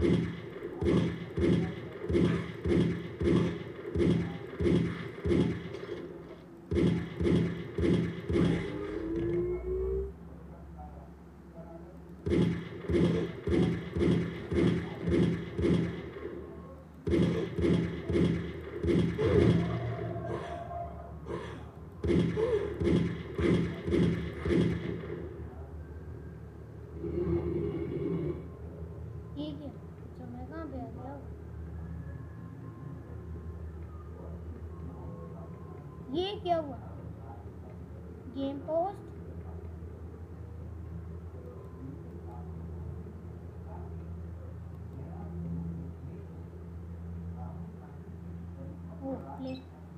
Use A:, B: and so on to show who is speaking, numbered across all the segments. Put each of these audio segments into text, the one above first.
A: ये क्या हुआ? गेम पोस्ट प्ले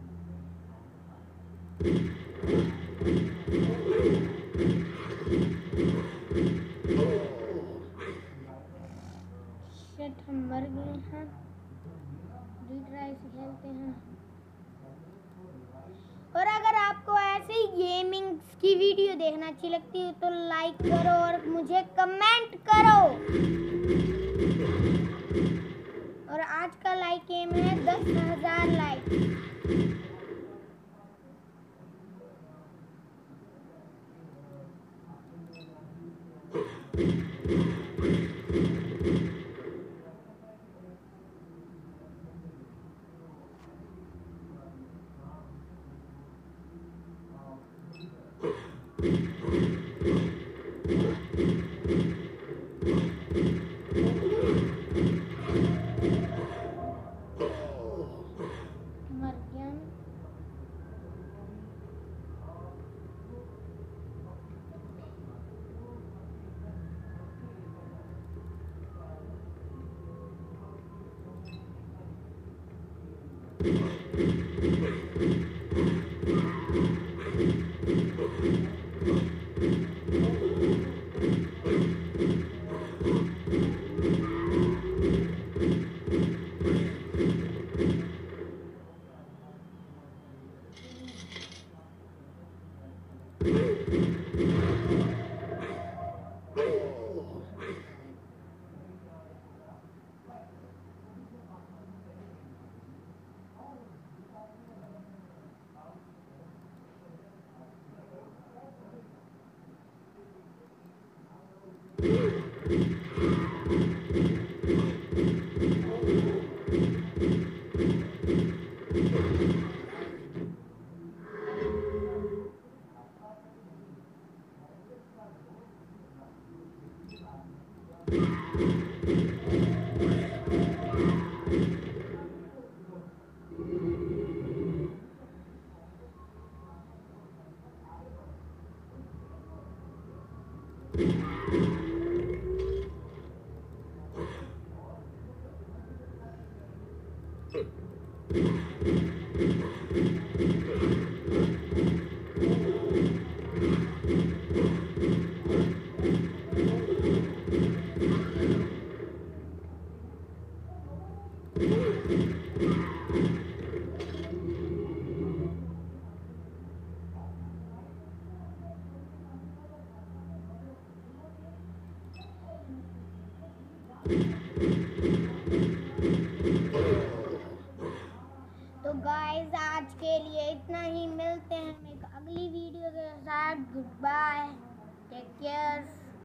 A: शिट, हम मर गए हैं। रिट्राई से खेलते हैं। और अगर आपको ऐसे ही गेमिंग की वीडियो देखना अच्छी लगती है तो लाइक करो और मुझे कमेंट करो। और आज का लाइक एम है 10,000 लाइक। तो गाइस आज के लिए इतना ही। मिलते हैं एक अगली वीडियो के साथ। Good bye, take care.